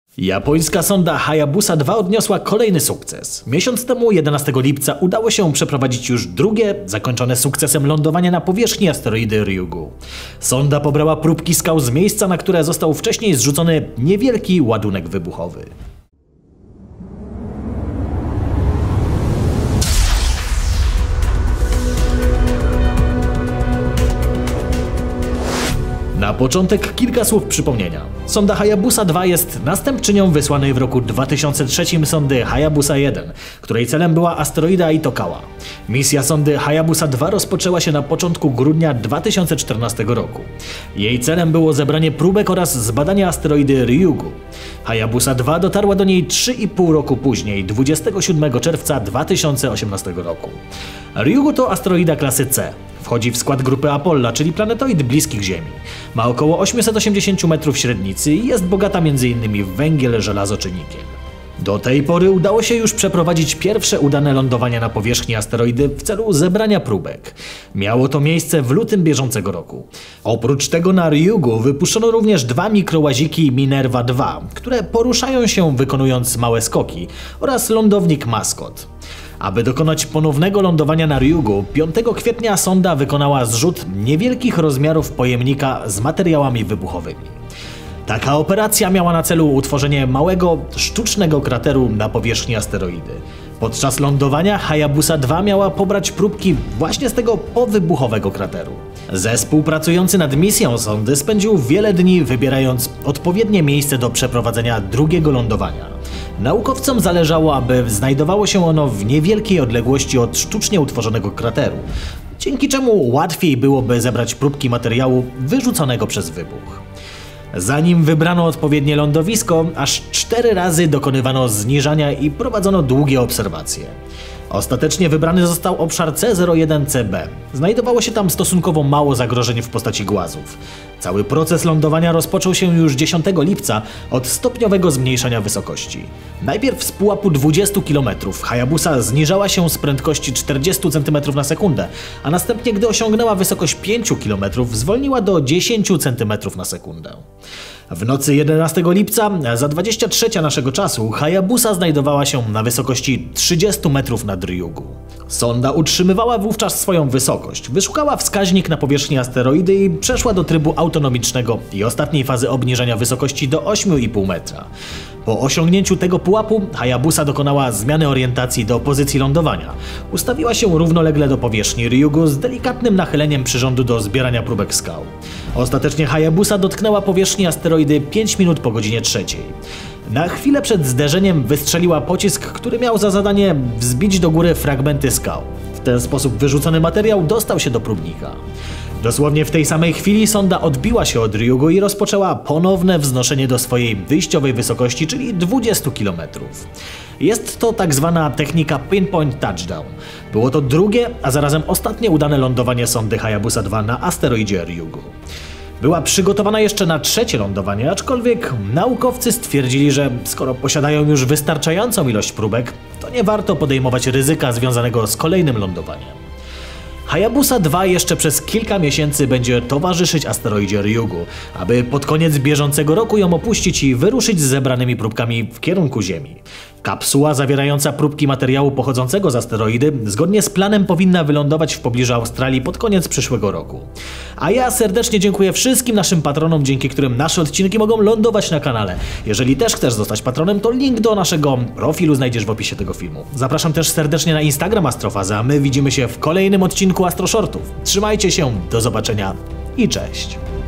Japońska sonda Hayabusa 2 odniosła kolejny sukces. Miesiąc temu, 11 lipca, udało się przeprowadzić już drugie, zakończone sukcesem lądowanie na powierzchni asteroidy Ryugu. Sonda pobrała próbki skał z miejsca, na które został wcześniej zrzucony niewielki ładunek wybuchowy. Na początek kilka słów przypomnienia. Sonda Hayabusa 2 jest następczynią wysłanej w roku 2003 sondy Hayabusa 1, której celem była asteroida Itokawa. Misja sondy Hayabusa 2 rozpoczęła się na początku grudnia 2014 roku. Jej celem było zebranie próbek oraz zbadanie asteroidy Ryugu. Hayabusa 2 dotarła do niej 3,5 roku później, 27 czerwca 2018 roku. Ryugu to asteroida klasy C. Wchodzi w skład grupy Apolla, czyli planetoid bliskich Ziemi. Ma około 880 metrów średnicy i jest bogata m.in. w węgiel, żelazo czy nikiel. Do tej pory udało się już przeprowadzić pierwsze udane lądowania na powierzchni asteroidy w celu zebrania próbek. Miało to miejsce w lutym bieżącego roku. Oprócz tego na Ryugu wypuszczono również dwa mikrołaziki Minerva 2, które poruszają się wykonując małe skoki, oraz lądownik Maskot. Aby dokonać ponownego lądowania na Ryugu, 5 kwietnia sonda wykonała zrzut niewielkich rozmiarów pojemnika z materiałami wybuchowymi. Taka operacja miała na celu utworzenie małego, sztucznego krateru na powierzchni asteroidy. Podczas lądowania Hayabusa 2 miała pobrać próbki właśnie z tego powybuchowego krateru. Zespół pracujący nad misją sondy spędził wiele dni wybierając odpowiednie miejsce do przeprowadzenia drugiego lądowania. Naukowcom zależało, aby znajdowało się ono w niewielkiej odległości od sztucznie utworzonego krateru, dzięki czemu łatwiej byłoby zebrać próbki materiału wyrzuconego przez wybuch. Zanim wybrano odpowiednie lądowisko, aż 4 razy dokonywano zniżania i prowadzono długie obserwacje. Ostatecznie wybrany został obszar C01CB. Znajdowało się tam stosunkowo mało zagrożeń w postaci głazów. Cały proces lądowania rozpoczął się już 10 lipca od stopniowego zmniejszania wysokości. Najpierw z pułapu 20 km Hayabusa zniżała się z prędkości 40 cm na sekundę, a następnie, gdy osiągnęła wysokość 5 km, zwolniła do 10 cm na sekundę. W nocy 11 lipca, za 23 naszego czasu, Hayabusa znajdowała się na wysokości 30 metrów nad Ryugu. Sonda utrzymywała wówczas swoją wysokość, wyszukała wskaźnik na powierzchni asteroidy i przeszła do trybu autonomicznego i ostatniej fazy obniżenia wysokości do 8,5 metra. Po osiągnięciu tego pułapu Hayabusa dokonała zmiany orientacji do pozycji lądowania. Ustawiła się równolegle do powierzchni Ryugu z delikatnym nachyleniem przyrządu do zbierania próbek skał. Ostatecznie Hayabusa dotknęła powierzchni asteroidy 5 minut po godzinie 3. Na chwilę przed zderzeniem wystrzeliła pocisk, który miał za zadanie wzbić do góry fragmenty skał. W ten sposób wyrzucony materiał dostał się do próbnika. Dosłownie w tej samej chwili sonda odbiła się od Ryugu i rozpoczęła ponowne wznoszenie do swojej wyjściowej wysokości, czyli 20 km. Jest to tak zwana technika pinpoint touchdown. Było to drugie, a zarazem ostatnie udane lądowanie sondy Hayabusa 2 na asteroidzie Ryugu. Była przygotowana jeszcze na trzecie lądowanie, aczkolwiek naukowcy stwierdzili, że skoro posiadają już wystarczającą ilość próbek, to nie warto podejmować ryzyka związanego z kolejnym lądowaniem. Hayabusa 2 jeszcze przez kilka miesięcy będzie towarzyszyć asteroidzie Ryugu, aby pod koniec bieżącego roku ją opuścić i wyruszyć z zebranymi próbkami w kierunku Ziemi. Kapsuła zawierająca próbki materiału pochodzącego z asteroidy zgodnie z planem powinna wylądować w pobliżu Australii pod koniec przyszłego roku. A ja serdecznie dziękuję wszystkim naszym patronom, dzięki którym nasze odcinki mogą lądować na kanale. Jeżeli też chcesz zostać patronem, to link do naszego profilu znajdziesz w opisie tego filmu. Zapraszam też serdecznie na Instagram Astrofaza, a my widzimy się w kolejnym odcinku Astroshortów. Trzymajcie się, do zobaczenia i cześć!